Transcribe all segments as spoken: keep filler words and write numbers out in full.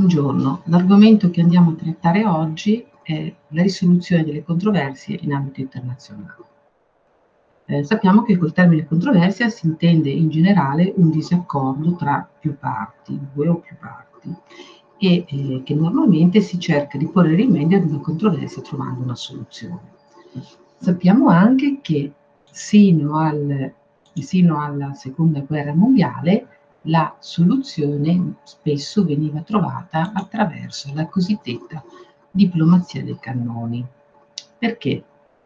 Buongiorno, l'argomento che andiamo a trattare oggi è la risoluzione delle controversie in ambito internazionale. Eh, sappiamo che col termine controversia si intende in generale un disaccordo tra più parti, due o più parti, e eh, che normalmente si cerca di porre rimedio ad una controversia trovando una soluzione. Sappiamo anche che sino, al, sino alla Seconda Guerra Mondiale la soluzione spesso veniva trovata attraverso la cosiddetta diplomazia dei cannoni, perché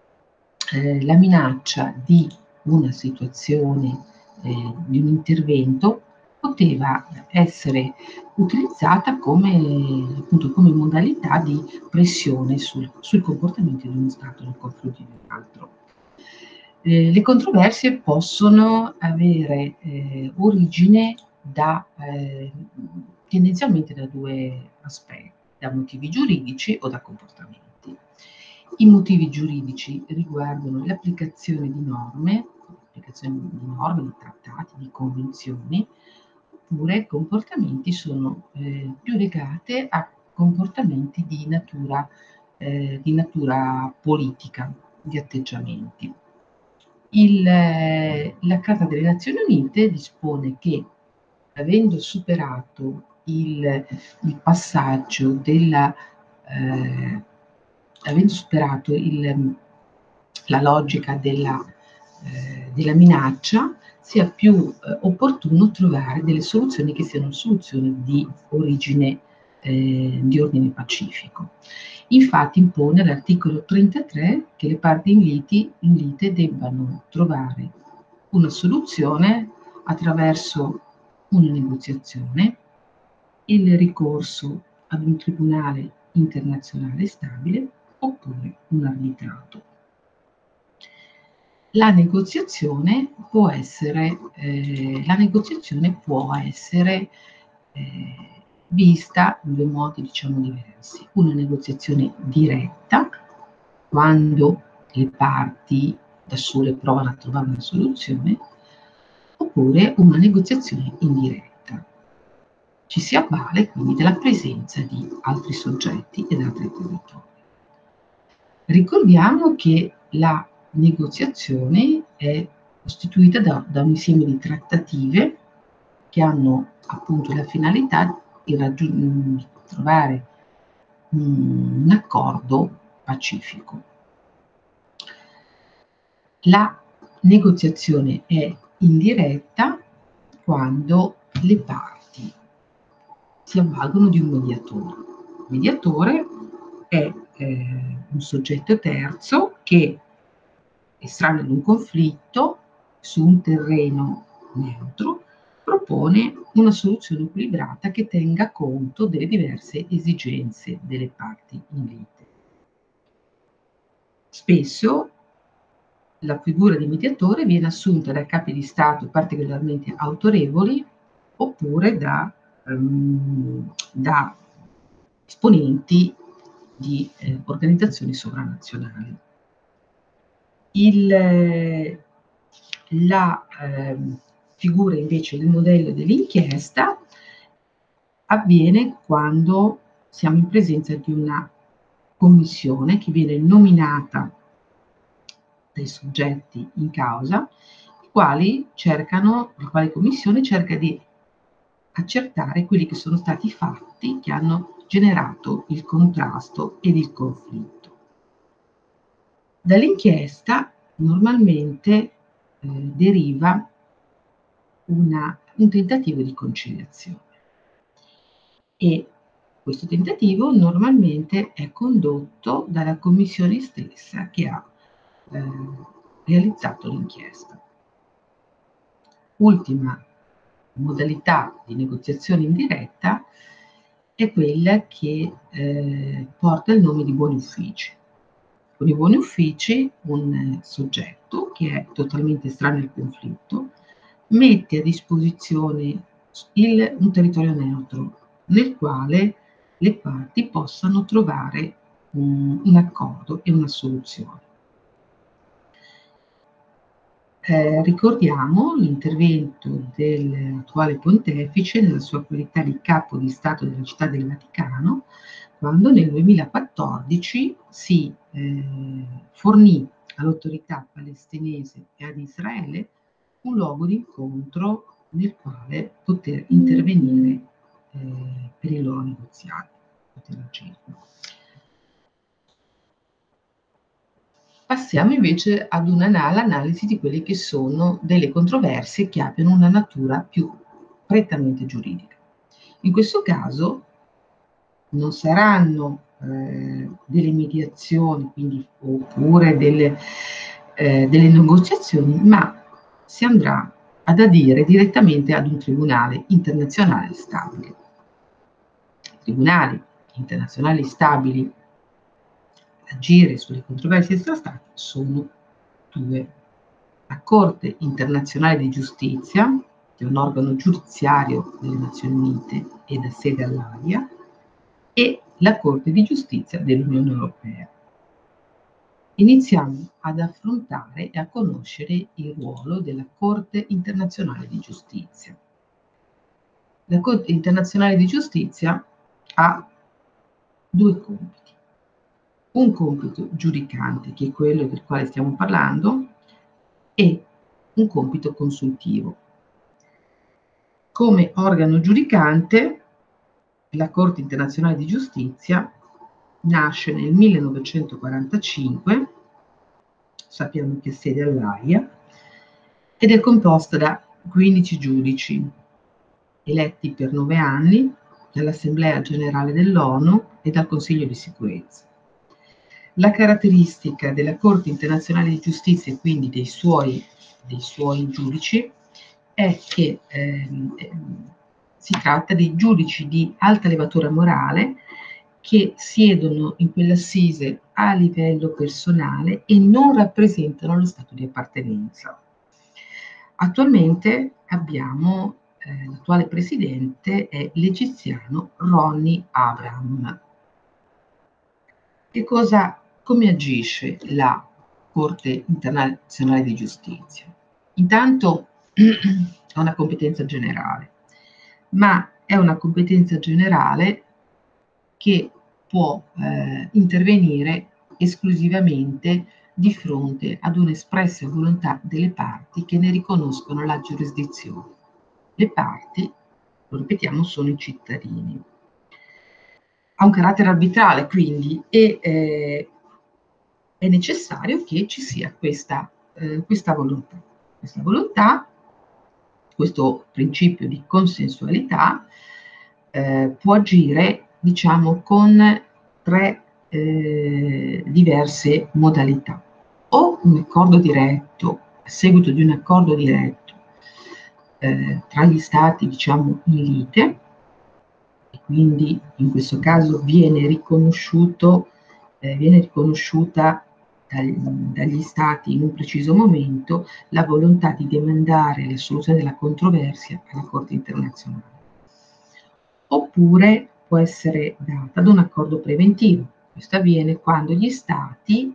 eh, la minaccia di una situazione, eh, di un intervento, poteva essere utilizzata come, appunto, come modalità di pressione sul, sui comportamenti di uno Stato nei confronti di un altro. Eh, le controversie possono avere eh, origine da, eh, tendenzialmente da due aspetti, da motivi giuridici o da comportamenti. I motivi giuridici riguardano l'applicazione di norme, l'applicazione di norme, di trattati, di convenzioni, oppure comportamenti sono eh, più legate a comportamenti di natura, eh, di natura politica, di atteggiamenti. Il, la Carta delle Nazioni Unite dispone che, avendo superato il, il passaggio della, eh, avendo superato il, la logica della, eh, della minaccia, sia più eh, opportuno trovare delle soluzioni che siano soluzioni di origine, eh, di ordine pacifico. Infatti impone all'articolo trentatré che le parti in, liti, in lite debbano trovare una soluzione attraverso una negoziazione, il ricorso ad un tribunale internazionale stabile oppure un arbitrato. La negoziazione può essere, eh, la negoziazione può essere eh, vista in due modi, diciamo, diversi. Una negoziazione diretta, quando le parti da sole provano a trovare una soluzione, oppure una negoziazione indiretta. Ci si avvale quindi della presenza di altri soggetti ed altri territori. Ricordiamo che la negoziazione è costituita da, da un insieme di trattative che hanno appunto la finalità di raggiung- trovare un, un accordo pacifico. La negoziazione è indiretta quando le parti si avvalgono di un mediatore. Il mediatore è eh, un soggetto terzo che, estraneo ad un conflitto su un terreno neutro, propone una soluzione equilibrata che tenga conto delle diverse esigenze delle parti in lite. Spesso la figura di mediatore viene assunta da capi di Stato particolarmente autorevoli oppure da, um, da esponenti di eh, organizzazioni sovranazionali. Il, la eh, figura invece del modello dell'inchiesta avviene quando siamo in presenza di una commissione che viene nominata dai soggetti in causa, i quali cercano, la quale commissione cerca di accertare quelli che sono stati i fatti che hanno generato il contrasto ed il conflitto. Dall'inchiesta normalmente eh, deriva una, un tentativo di conciliazione e questo tentativo normalmente è condotto dalla commissione stessa che ha eh, realizzato l'inchiesta. Ultima modalità di negoziazione indiretta è quella che eh, porta il nome di buoni uffici. Con i buoni uffici un soggetto che è totalmente estraneo al conflitto mette a disposizione il, un territorio neutro nel quale le parti possano trovare un, un accordo e una soluzione. Eh, ricordiamo l'intervento dell'attuale pontefice nella sua qualità di capo di Stato della Città del Vaticano, quando nel duemilaquattordici si eh, fornì all'autorità palestinese e ad Israele un luogo di incontro nel quale poter intervenire eh, per i loro negoziati, poter agire. Passiamo invece ad un'analisi di quelle che sono delle controversie che abbiano una natura più prettamente giuridica. In questo caso non saranno eh, delle mediazioni, quindi, oppure delle, eh, delle negoziazioni, ma si andrà ad adire direttamente ad un tribunale internazionale stabile. Tribunali internazionali stabili agire sulle controversie tra stati sono due. La Corte internazionale di giustizia, che è un organo giudiziario delle Nazioni Unite ed ha sede all'Aia, e la Corte di giustizia dell'Unione Europea. Iniziamo ad affrontare e a conoscere il ruolo della Corte internazionale di giustizia. La Corte internazionale di giustizia ha due compiti. Un compito giudicante, che è quello del quale stiamo parlando, e un compito consultivo. Come organo giudicante, la Corte internazionale di giustizia nasce nel millenovecentoquarantacinque, sappiamo che ha sede all'Aia, ed è composta da quindici giudici, eletti per nove anni dall'Assemblea Generale dell'ONU e dal Consiglio di Sicurezza. La caratteristica della Corte internazionale di giustizia e quindi dei suoi, dei suoi giudici è che ehm, si tratta di giudici di alta levatura morale che siedono in quell'assise a livello personale e non rappresentano lo stato di appartenenza. Attualmente abbiamo eh, l'attuale presidente è l'egiziano Ronnie Abraham. Che cosa, come agisce la Corte internazionale di giustizia? Intanto ha una competenza generale, ma è una competenza generale che può eh, intervenire esclusivamente di fronte ad un'espressa volontà delle parti che ne riconoscono la giurisdizione. Le parti, lo ripetiamo, sono i cittadini. Ha un carattere arbitrale, quindi, e eh, è necessario che ci sia questa, eh, questa volontà. Questa volontà, questo principio di consensualità, eh, può agire, diciamo, con tre eh, diverse modalità. O un accordo diretto, a seguito di un accordo diretto eh, tra gli stati, diciamo, in lite, e quindi in questo caso viene riconosciuto, eh, viene riconosciuta dagli, dagli stati in un preciso momento la volontà di demandare la soluzione della controversia alla Corte internazionale. Oppure può essere data ad un accordo preventivo. Questo avviene quando gli stati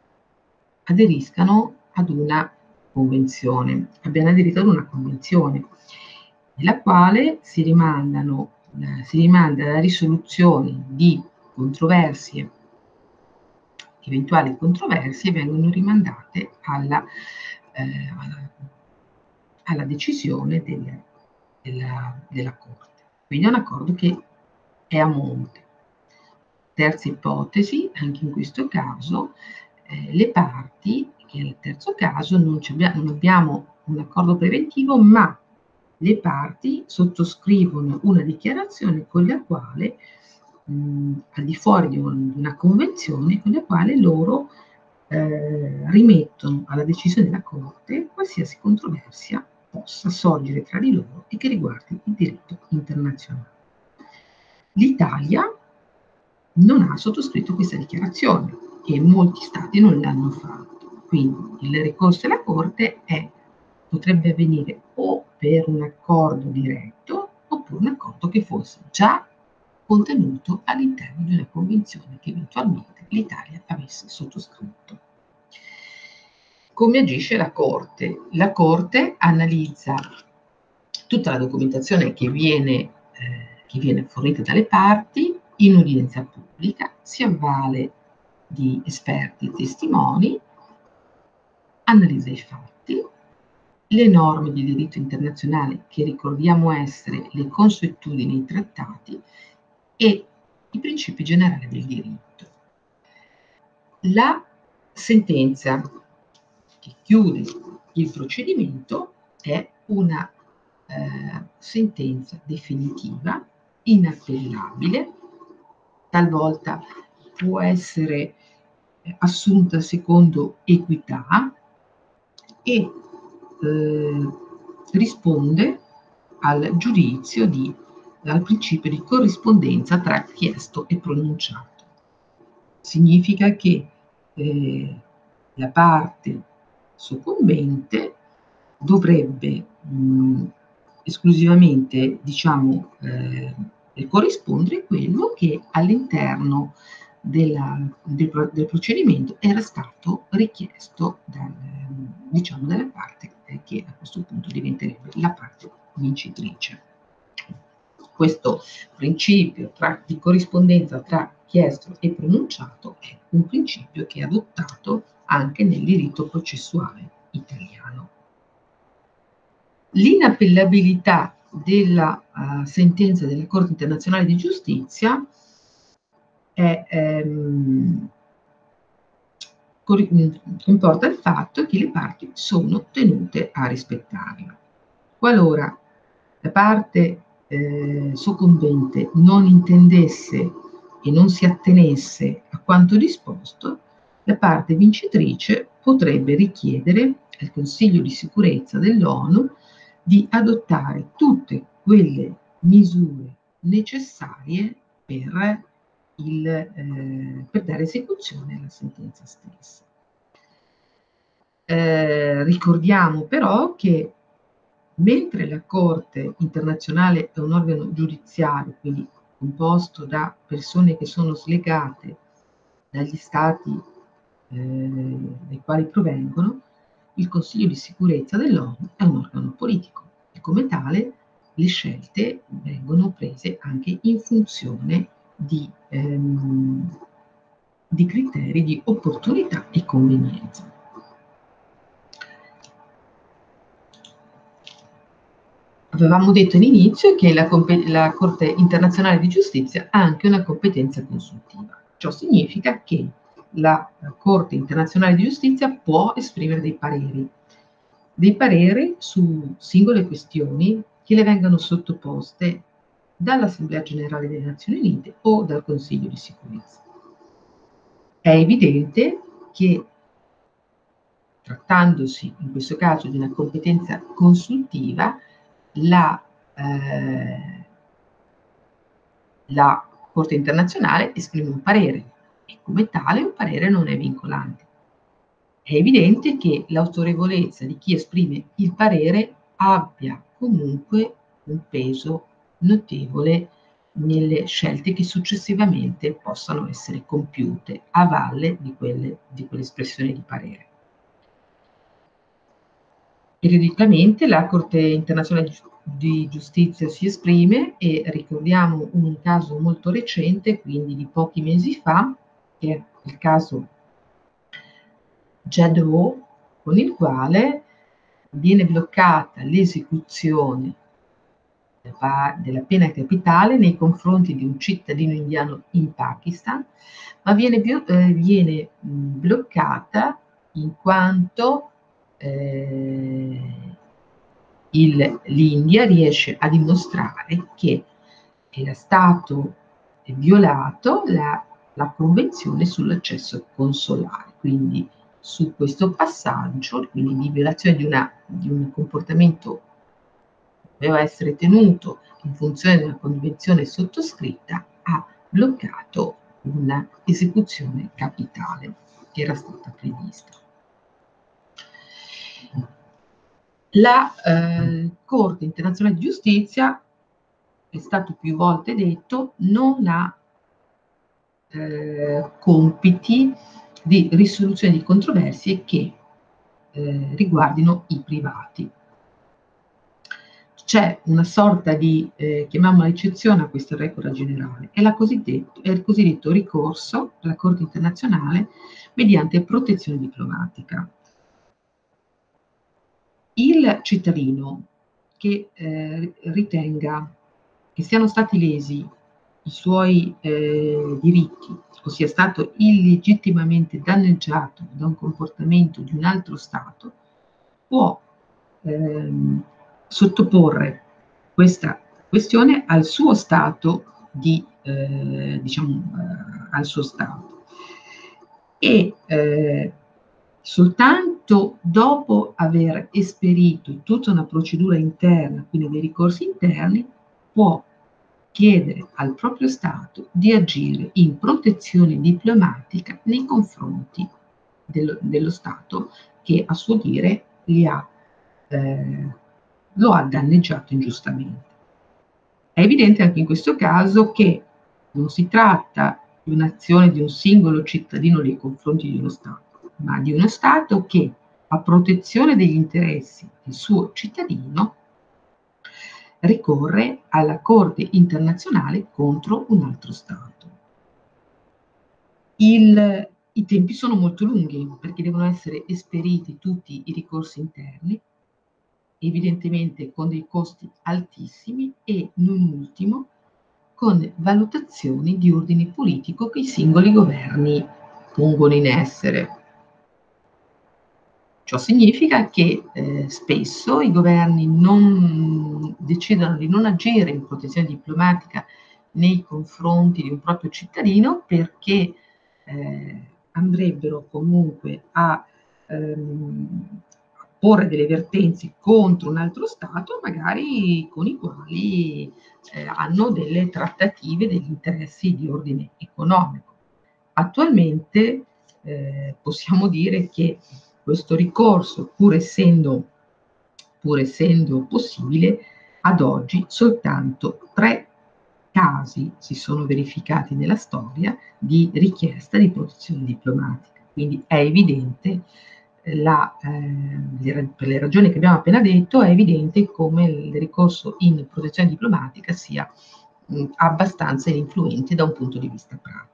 aderiscano ad una convenzione, abbiano aderito ad una convenzione, nella quale si rimandano, eh, si rimanda la risoluzione di controversie, eventuali controversie vengono rimandate alla, eh, alla, alla decisione del, della, della Corte. Quindi è un accordo che è a monte. Terza ipotesi, anche in questo caso, eh, le parti, che è il terzo caso, non, non abbiamo un accordo preventivo, ma le parti sottoscrivono una dichiarazione con la quale, mh, al di fuori di, un, di una convenzione, con la quale loro eh, rimettono alla decisione della Corte qualsiasi controversia possa sorgere tra di loro e che riguardi il diritto internazionale. L'Italia non ha sottoscritto questa dichiarazione e molti stati non l'hanno fatto. Quindi il ricorso alla Corte è, potrebbe avvenire o per un accordo diretto oppure un accordo che fosse già contenuto all'interno di una convenzione che eventualmente l'Italia avesse sottoscritto. come agisce la Corte? La Corte analizza tutta la documentazione che viene, eh, che viene fornita dalle parti in udienza pubblica, si avvale di esperti e testimoni, analizza i fatti, le norme di diritto internazionale, che ricordiamo essere le consuetudini e i trattati, e i principi generali del diritto. La sentenza che chiude il procedimento è una eh, sentenza definitiva, inappellabile, talvolta può essere eh, assunta secondo equità e eh, risponde al giudizio di, al principio di corrispondenza tra chiesto e pronunciato. Significa che eh, la parte soccombente dovrebbe mh, esclusivamente, diciamo, eh, corrispondere quello che all'interno della, del, del procedimento era stato richiesto dal, diciamo, dalla parte eh, che a questo punto diventerebbe la parte vincitrice. Questo principio tra, di corrispondenza tra chiesto e pronunciato è un principio che è adottato anche nel diritto processuale italiano. L'inappellabilità della uh, sentenza della Corte internazionale di giustizia è, ehm, comporta il fatto che le parti sono tenute a rispettarla. Qualora la parte eh, soccombente non intendesse e non si attenesse a quanto disposto, la parte vincitrice potrebbe richiedere al Consiglio di sicurezza dell'ONU di adottare tutte quelle misure necessarie per, il, eh, per dare esecuzione alla sentenza stessa. Eh, ricordiamo però che mentre la Corte internazionale è un organo giudiziario, quindi composto da persone che sono slegate dagli stati eh, dai quali provengono, il Consiglio di sicurezza dell'ONU è un organo politico e come tale le scelte vengono prese anche in funzione di, ehm, di criteri di opportunità e convenienza. Avevamo detto all'inizio che la, la Corte internazionale di giustizia ha anche una competenza consultiva. Ciò significa che la Corte internazionale di giustizia può esprimere dei pareri, dei pareri su singole questioni che le vengano sottoposte dall'Assemblea Generale delle Nazioni Unite o dal Consiglio di sicurezza. È evidente che, trattandosi in questo caso di una competenza consultiva, La, eh, la Corte internazionale esprime un parere e come tale un parere non è vincolante. È evidente che l'autorevolezza di chi esprime il parere abbia comunque un peso notevole nelle scelte che successivamente possano essere compiute a valle di, quelle, di quell'espressione di parere. Periodicamente la Corte internazionale di giustizia si esprime e ricordiamo un caso molto recente, quindi di pochi mesi fa, che è il caso Jadot, con il quale viene bloccata l'esecuzione della pena capitale nei confronti di un cittadino indiano in Pakistan, ma viene, eh, viene bloccata in quanto eh, l'India riesce a dimostrare che era stato violato la, la Convenzione sull'accesso consolare, quindi su questo passaggio, quindi di violazione di, una, di un comportamento che doveva essere tenuto in funzione della convenzione sottoscritta, ha bloccato una esecuzione capitale che era stata prevista. La eh, Corte internazionale di giustizia, è stato più volte detto, non ha eh, compiti di risoluzione di controversie che eh, riguardino i privati. C'è una sorta di, eh, chiamiamola eccezione a questa regola generale, è, la cosiddetto, è il cosiddetto ricorso alla Corte internazionale mediante protezione diplomatica. Il cittadino che eh, ritenga che siano stati lesi i suoi eh, diritti o sia stato illegittimamente danneggiato da un comportamento di un altro Stato può ehm, sottoporre questa questione al suo Stato di, eh, diciamo, eh, al suo Stato. E eh, soltanto dopo aver esperito tutta una procedura interna, quindi dei ricorsi interni, può chiedere al proprio Stato di agire in protezione diplomatica nei confronti dello, dello Stato che a suo dire li ha, eh, lo ha danneggiato ingiustamente. È evidente anche in questo caso che non si tratta di un'azione di un singolo cittadino nei confronti di uno Stato, ma di uno Stato che, a protezione degli interessi del suo cittadino, ricorre alla Corte internazionale contro un altro Stato. Il, I tempi sono molto lunghi perché devono essere esperiti tutti i ricorsi interni, evidentemente con dei costi altissimi e, non ultimo, con valutazioni di ordine politico che i singoli governi pongono in essere. Ciò significa che eh, spesso i governi non decidono di non agire in protezione diplomatica nei confronti di un proprio cittadino perché eh, andrebbero comunque a ehm, porre delle vertenze contro un altro Stato, magari con i quali eh, hanno delle trattative degli interessi di ordine economico. Attualmente eh, possiamo dire che questo ricorso, pur essendo, pur essendo possibile, ad oggi soltanto tre casi si sono verificati nella storia di richiesta di protezione diplomatica. Quindi è evidente, la, eh, per le ragioni che abbiamo appena detto, è evidente come il ricorso in protezione diplomatica sia mh, abbastanza influente da un punto di vista pratico.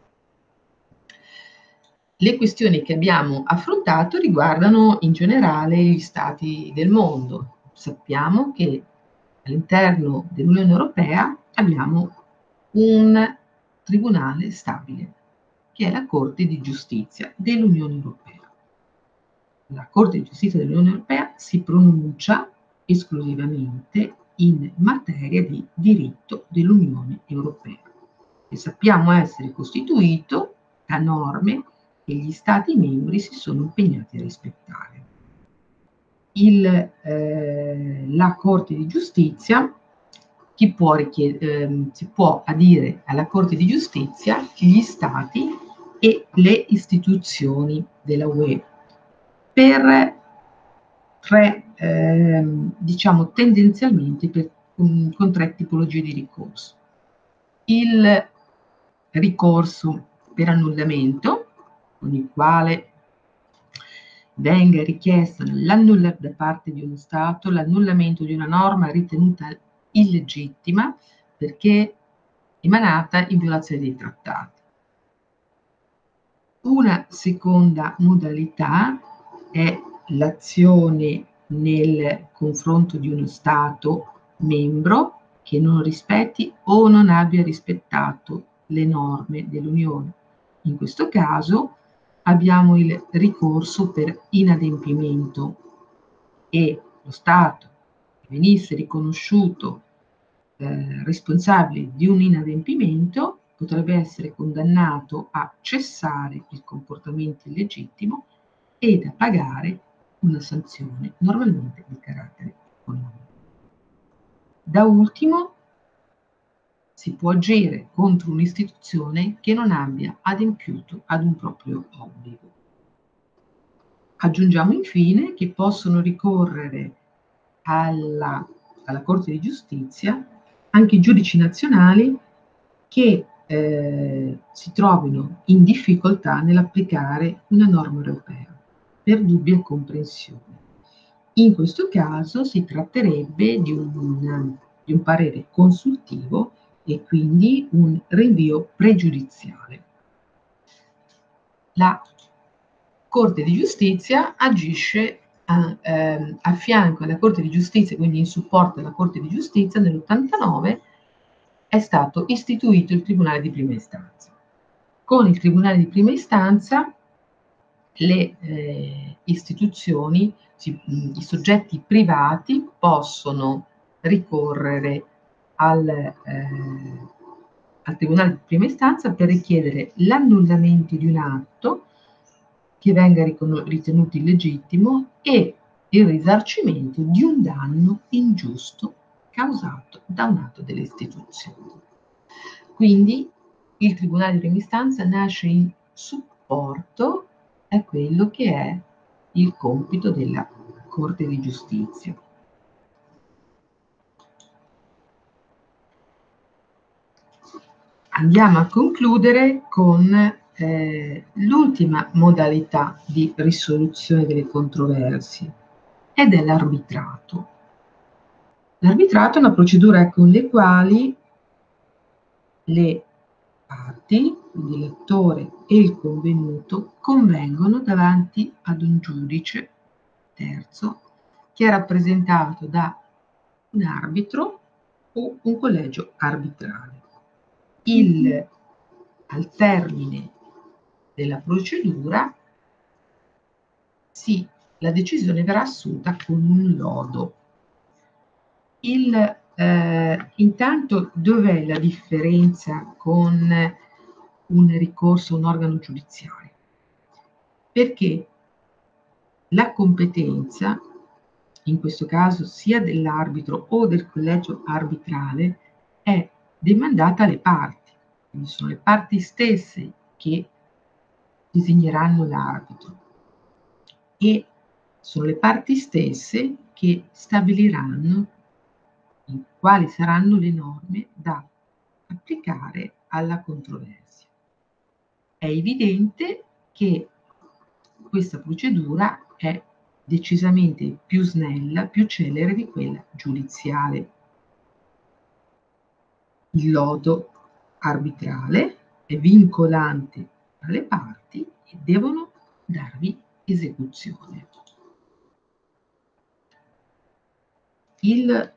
Le questioni che abbiamo affrontato riguardano in generale gli stati del mondo. Sappiamo che all'interno dell'Unione Europea abbiamo un tribunale stabile, che è la Corte di Giustizia dell'Unione Europea. La Corte di Giustizia dell'Unione Europea si pronuncia esclusivamente in materia di diritto dell'Unione Europea, che sappiamo essere costituito da norme che gli Stati membri si sono impegnati a rispettare. Il, eh, la Corte di Giustizia, chi può richiedere, eh, si può adire alla Corte di Giustizia gli Stati e le istituzioni della U E per tre, eh, diciamo tendenzialmente per, um, con tre tipologie di ricorso. Il ricorso per annullamento, con il quale venga richiesto l'annullamento da parte di uno Stato, l'annullamento di una norma ritenuta illegittima perché emanata in violazione dei trattati. Una seconda modalità è l'azione nel confronto di uno Stato membro che non rispetti o non abbia rispettato le norme dell'Unione. In questo caso abbiamo il ricorso per inadempimento e lo Stato che venisse riconosciuto eh, responsabile di un inadempimento potrebbe essere condannato a cessare il comportamento illegittimo ed a pagare una sanzione normalmente di carattere economico. Da ultimo, si può agire contro un'istituzione che non abbia adempiuto ad un proprio obbligo. Aggiungiamo infine che possono ricorrere alla, alla Corte di Giustizia anche i giudici nazionali che eh, si trovino in difficoltà nell'applicare una norma europea. per dubbia comprensione. In questo caso si tratterebbe di un, di un parere consultivo e quindi un rinvio pregiudiziale. La Corte di Giustizia agisce a, ehm, a fianco alla Corte di Giustizia, quindi in supporto alla Corte di Giustizia. Nell'ottantanove è stato istituito il Tribunale di Prima Istanza. Con il Tribunale di Prima Istanza le eh, istituzioni, si, i soggetti privati possono ricorrere al, eh, al Tribunale di Prima Istanza per richiedere l'annullamento di un atto che venga ritenuto illegittimo e il risarcimento di un danno ingiusto causato da un atto delle istituzioni. Quindi il Tribunale di Prima Istanza nasce in supporto a quello che è il compito della Corte di Giustizia. Andiamo a concludere con eh, l'ultima modalità di risoluzione delle controversie ed è l'arbitrato. L'arbitrato è una procedura con le quali le parti, quindi l'attore e il convenuto, convengono davanti ad un giudice terzo che è rappresentato da un arbitro o un collegio arbitrale. Il, al termine della procedura, sì, la decisione verrà assunta con un lodo. Il, eh, intanto, dov'è la differenza con un ricorso a un organo giudiziario? Perché la competenza, in questo caso sia dell'arbitro o del collegio arbitrale, è demandata alle parti. Quindi sono le parti stesse che designeranno l'arbitro e sono le parti stesse che stabiliranno quali saranno le norme da applicare alla controversia. È evidente che questa procedura è decisamente più snella, più celere di quella giudiziale. Il lodo arbitrale è vincolante alle parti e devono darvi esecuzione. Il,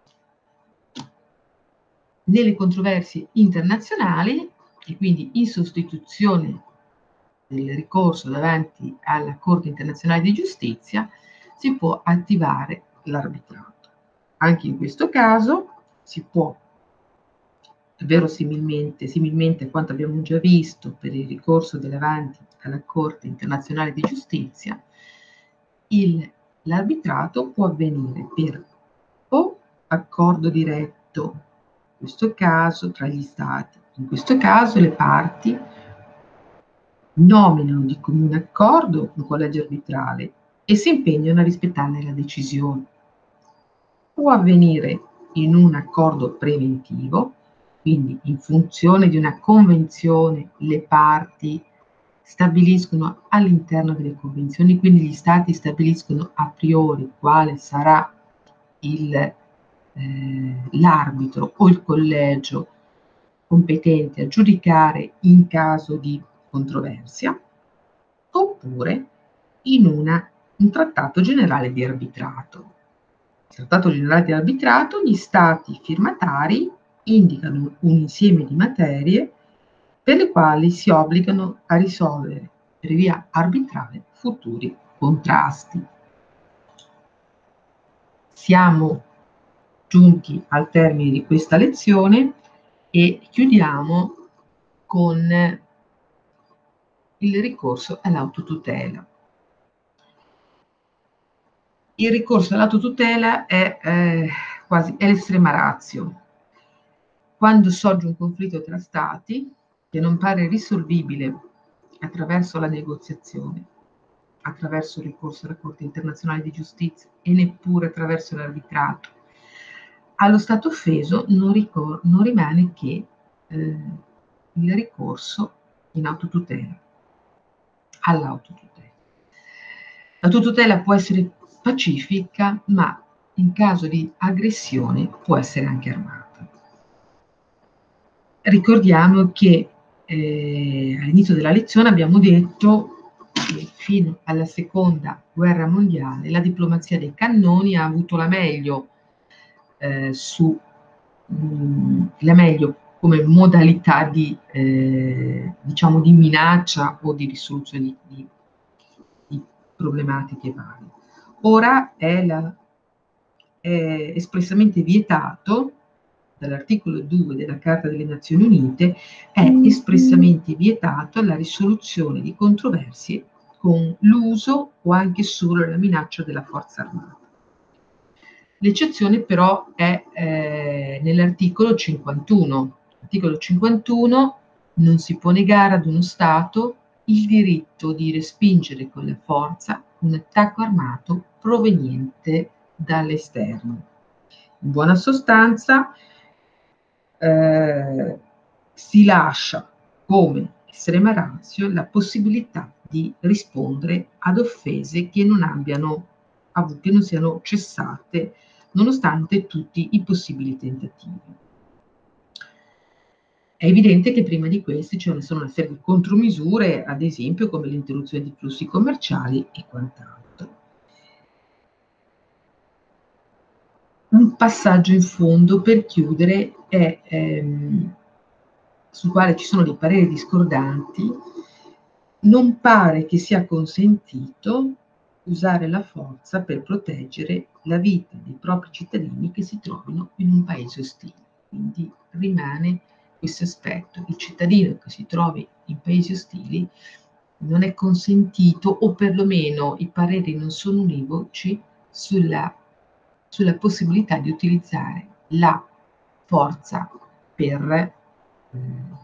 nelle controversie internazionali, e quindi in sostituzione del ricorso davanti alla Corte internazionale di giustizia, si può attivare l'arbitrato. Anche in questo caso si può, verosimilmente, similmente a quanto abbiamo già visto per il ricorso davanti alla Corte internazionale di giustizia, il, l'arbitrato può avvenire per o accordo diretto, in questo caso tra gli Stati, in questo caso le parti nominano di comune accordo un collegio arbitrale e si impegnano a rispettarne la decisione. Può avvenire in un accordo preventivo, quindi in funzione di una convenzione le parti stabiliscono all'interno delle convenzioni, quindi gli Stati stabiliscono a priori quale sarà il, eh, l'arbitro o il collegio competente a giudicare in caso di controversia, oppure in una, un trattato generale di arbitrato. Il trattato generale di arbitrato, gli Stati firmatari indicano un insieme di materie per le quali si obbligano a risolvere per via arbitrale futuri contrasti. Siamo giunti al termine di questa lezione e chiudiamo con il ricorso all'autotutela. Il ricorso all'autotutela è eh, quasi è l'estrema ratio. Quando sorge un conflitto tra Stati che non pare risolvibile attraverso la negoziazione, attraverso il ricorso alla Corte internazionale di giustizia e neppure attraverso l'arbitrato, allo Stato offeso non, ricor- non rimane che eh, il ricorso in autotutela, all'autotutela. L'autotutela può essere pacifica, ma in caso di aggressione può essere anche armata. Ricordiamo che eh, all'inizio della lezione abbiamo detto che fino alla seconda guerra mondiale la diplomazia dei cannoni ha avuto la meglio eh, su mh, la meglio come modalità di, eh, diciamo, di minaccia o di risoluzione di, di, di problematiche varie. Ora è, la, è espressamente vietato dall'articolo due della Carta delle Nazioni Unite, è espressamente vietato la risoluzione di controversie con l'uso o anche solo la minaccia della forza armata. L'eccezione però è eh, nell'articolo cinquantuno. L'articolo cinquantuno: non si può negare ad uno Stato il diritto di respingere con la forza un attacco armato proveniente dall'esterno. In buona sostanza, eh, si lascia come estrema ratio la possibilità di rispondere ad offese che non abbiano che non siano cessate nonostante tutti i possibili tentativi. È evidente che prima di questi ce ne sono una serie di contromisure, ad esempio come l'interruzione di flussi commerciali e quant'altro. Un passaggio in fondo per chiudere è ehm, sul quale ci sono dei pareri discordanti. Non pare che sia consentito usare la forza per proteggere la vita dei propri cittadini che si trovino in un paese ostile. Quindi rimane questo aspetto: il cittadino che si trovi in paesi ostili non è consentito, o perlomeno i pareri non sono univoci sulla, sulla possibilità di utilizzare la forza per, eh,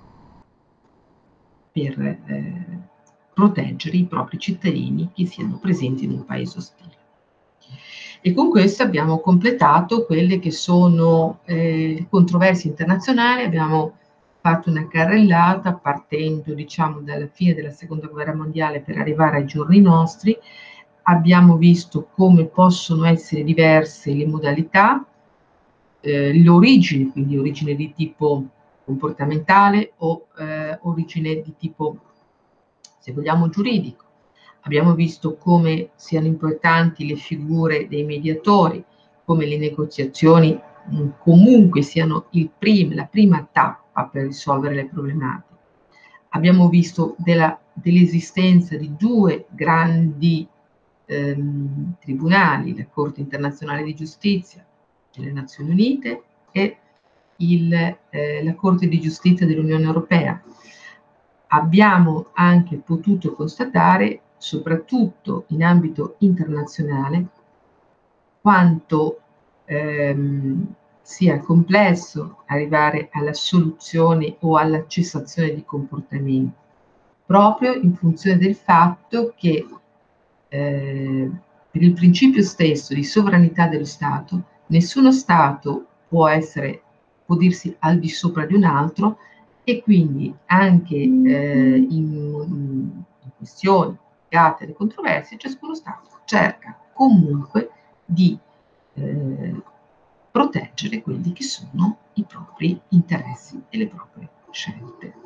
per eh, proteggere i propri cittadini che siano presenti in un paese ostile. E con questo abbiamo completato quelle che sono eh, controversie internazionali. Abbiamo fatto una carrellata partendo, diciamo, dalla fine della seconda guerra mondiale per arrivare ai giorni nostri. Abbiamo visto come possono essere diverse le modalità, eh, le origini, quindi origine di tipo comportamentale o eh, origine di tipo, se vogliamo, giuridico. Abbiamo visto come siano importanti le figure dei mediatori, come le negoziazioni mh, comunque siano il prim, la prima tappa per risolvere le problematiche. Abbiamo visto della, dell'esistenza di due grandi ehm, tribunali, la Corte internazionale di giustizia delle Nazioni Unite e il, eh, la Corte di giustizia dell'Unione Europea. Abbiamo anche potuto constatare, soprattutto in ambito internazionale, quanto ehm, sia complesso arrivare alla soluzione o alla cessazione di comportamenti, proprio in funzione del fatto che eh, per il principio stesso di sovranità dello Stato, nessuno Stato può essere, può dirsi al di sopra di un altro, e quindi anche eh, in, in questioni legate alle controversie, ciascuno Stato cerca comunque di eh, proteggere quelli che sono i propri interessi e le proprie scelte.